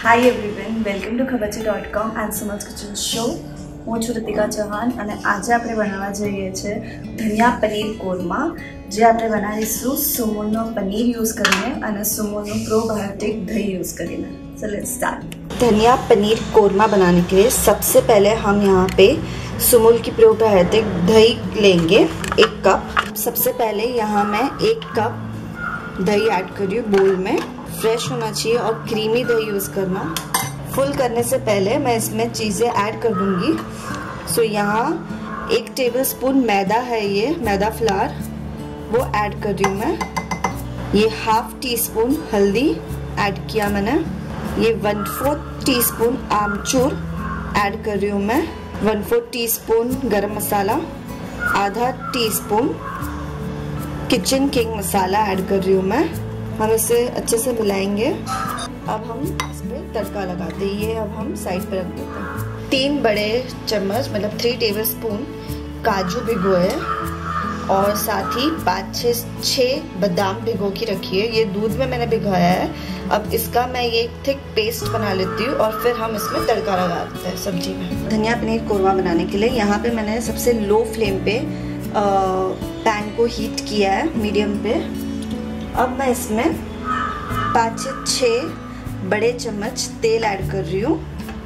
Hi everyone, welcome to ખબરચી.com and Suman's kitchen show. હું છું રિતિકા ચૌહાણ અને આજે આપણે બનાવવા જઈએ છીએ ધનિયા પનીર કોરમા, જે આપણે બનાવીશું સુમૂલનો પનીર યુઝ કરીને અને સુમૂલનું પ્રોબાયોटिक दही यूज़ કરીને. So let's start. धनिया पनीर कोरमा बनाने के लिए सबसे पहले हम यहाँ पे सुमूल की प्रोबायोटिक दही लेंगे 1 कप. सबसे पहले यहाँ मैं 1 कप दही ऐड कर रही हूँ बोल में. फ्रेश होना चाहिए और क्रीमी दही यूज़ करना. फुल करने से पहले मैं इसमें चीज़ें ऐड कर दूँगी. सो यहाँ 1 टेबलस्पून मैदा है, ये मैदा फ्लावर वो ऐड कर रही हूँ मैं. ये ½ टीस्पून हल्दी ऐड किया मैंने. ये 1/4 टीस्पून आमचूर ऐड कर रही हूँ मैं. 1/4 teaspoon garam masala, ½ teaspoon kitchen king masala add कर रही हूँ मैं. हम इसे अच्छे से मिलाएंगे. अब हम इसमें तड़का लगाते हैं. ये अब हम साइड पर रख देते हैं. 3 बड़े चम्मच मतलब 3 टेबलस्पून काजू भिगोए और साथ ही 5-6 बादाम भिगो के रखी है. ये दूध में मैंने भिगोया है. अब इसका मैं ये थिक पेस्ट बना लेती हूँ और फिर हम इसमें तड़का लगाते हैं सब्जी में. धनिया पनीर कोरमा बनाने के लिए यहाँ पे मैंने सबसे लो फ्लेम पे पैन को हीट किया है, मीडियम पे. अब मैं इसमें 5 से 6 बड़े चम्मच तेल ऐड कर रही हूँ.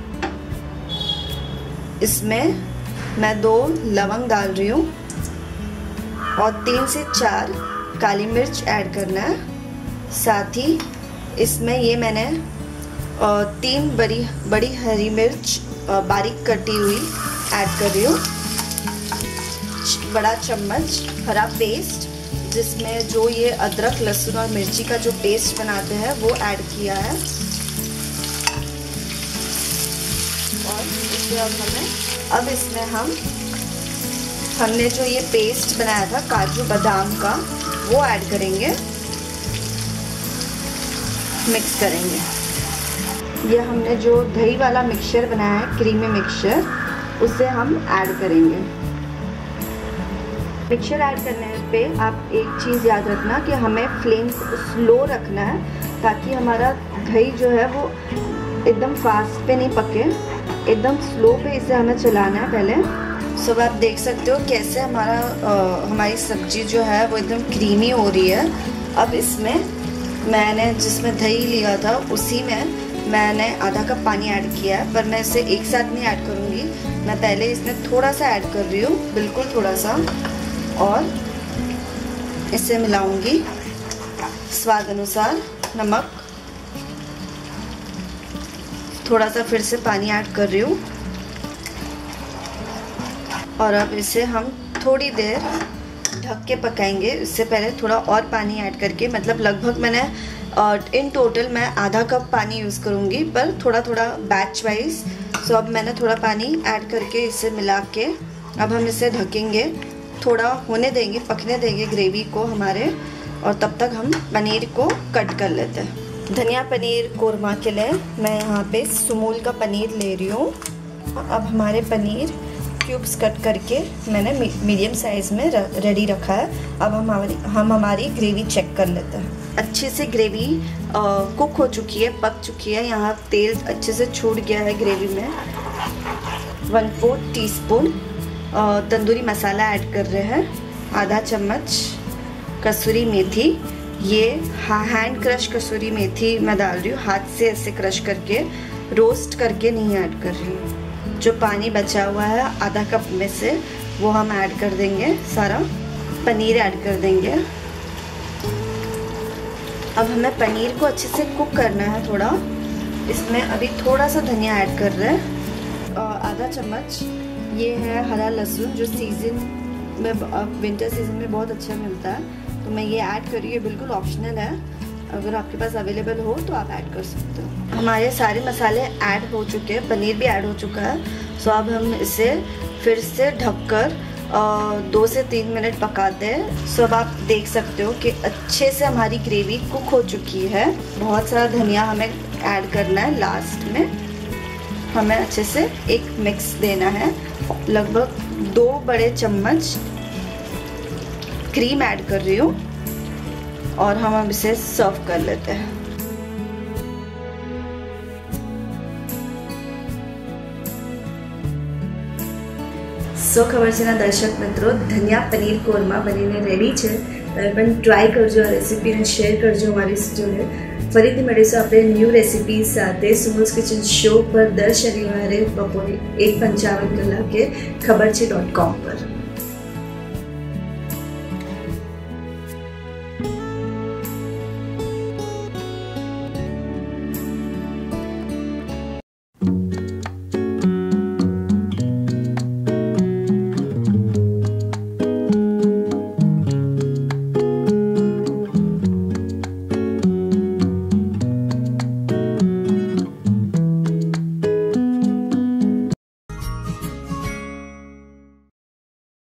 इसमें मैं 2 लवंग डाल रही हूँ और 3 से 4 काली मिर्च ऐड करना है. साथ ही इसमें ये मैंने 3 बड़ी हरी मिर्च बारीक कटी हुई ऐड कर रही हूँ. बड़ा चम्मच हरा पेस्ट, जिसमें जो ये अदरक लहसुन और मिर्ची का जो पेस्ट बनाते हैं वो ऐड किया है. और इसे अब इसमें हमने जो ये पेस्ट बनाया था काजू बादाम का वो ऐड करेंगे, मिक्स करेंगे. ये हमने जो दही वाला मिक्सचर बनाया है, क्रीमी मिक्सचर, उसे हम ऐड करेंगे. मिक्सचर ऐड करने पे आप एक चीज़ याद रखना कि हमें फ्लेम को स्लो रखना है ताकि हमारा दही जो है वो एकदम फास्ट पे नहीं पके. एकदम स्लो पे इसे हमें चलाना है पहले. सब आप देख सकते हो कैसे हमारी सब्जी जो है वो एकदम क्रीमी हो रही है. अब इसमें मैंने जिसमें दही लिया था उसी में मैंने ½ कप पानी ऐड किया है, पर मैं इसे एक साथ नहीं ऐड करूँगी. मैं पहले इसमें थोड़ा सा ऐड कर रही हूँ, बिल्कुल थोड़ा सा, और इसे मिलाऊंगी. स्वाद अनुसार नमक, थोड़ा सा फिर से पानी ऐड कर रही हूँ. और अब इसे हम थोड़ी देर ढक के पकाएंगे. इससे पहले थोड़ा और पानी ऐड करके, मतलब लगभग मैंने इन टोटल मैं ½ कप पानी यूज़ करूँगी, पर थोड़ा थोड़ा बैच वाइज. सो अब मैंने थोड़ा पानी ऐड करके इसे मिला के अब हम इसे ढकेंगे, थोड़ा होने देंगे, पकने देंगे ग्रेवी को हमारे. और तब तक हम पनीर को कट कर लेते हैं. धनिया पनीर कोरमा के लिए मैं यहाँ पे सुमूल का पनीर ले रही हूँ. अब हमारे पनीर क्यूब्स कट करके मैंने मीडियम साइज़ में रेडी रखा है. अब हम हमारी ग्रेवी चेक कर लेते हैं. अच्छे से ग्रेवी कुक हो चुकी है, पक चुकी है. यहाँ तेल अच्छे से छूट गया है ग्रेवी में. 1/4 टीस्पून तंदूरी मसाला ऐड कर रहे हैं. ½ चम्मच कसूरी मेथी. ये हैंड क्रश कसूरी मेथी मैं डाल रही हूँ, हाथ से ऐसे क्रश करके, रोस्ट करके नहीं ऐड कर रही हूँ. जो पानी बचा हुआ है ½ कप में से वो हम ऐड कर देंगे. सारा पनीर ऐड कर देंगे. अब हमें पनीर को अच्छे से कुक करना है थोड़ा. इसमें अभी थोड़ा सा धनिया ऐड कर रहे हैं. ½ चम्मच ये है हरा लहसुन, जो सीज़न में विंटर सीज़न में बहुत अच्छा मिलता है, तो मैं ये ऐड कर रही हूँ. बिल्कुल ऑप्शनल है, अगर आपके पास अवेलेबल हो तो आप ऐड कर सकते हो. हमारे सारे मसाले ऐड हो चुके हैं, पनीर भी ऐड हो चुका है. सो अब हम इसे फिर से ढककर 2 से 3 मिनट पकाते हैं. सो अब आप देख सकते हो कि अच्छे से हमारी ग्रेवी कुक हो चुकी है. बहुत सारा धनिया हमें ऐड करना है लास्ट में. हमें अच्छे से एक मिक्स देना है. लगभग 2 बड़े चम्मच क्रीम ऐड कर रही हूँ और हम अब इसे सर्व कर लेते हैं. સો ખબર છે ના દર્શક મિત્રો, ધનિયા પનીર કોરમા બનીને રેડી છે. તમે પણ ટ્રાય કરજો આ રેસીપીને, શેર કરજો મારી જોડે. ફરીથી મળીશું આપણે ન્યૂ રેસીપી સાથે સુમલ્સ કિચન શો પર દર શનિવારે બપોરે 1:55 કલાકે ખબર છે .com પર.